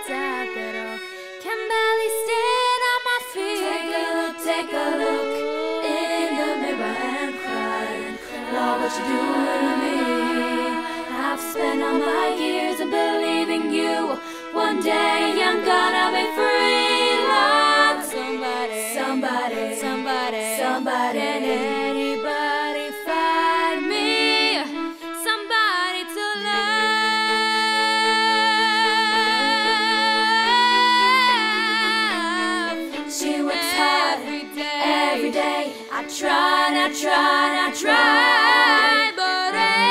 pero can barely stand on my feet. Take a look in the mirror and cry. Lord, what you doing to me? I've spent all my years in believing you. One day I'm gonna be free. Lord, somebody, Can anybody find me somebody to love? She works hard every day. I try, but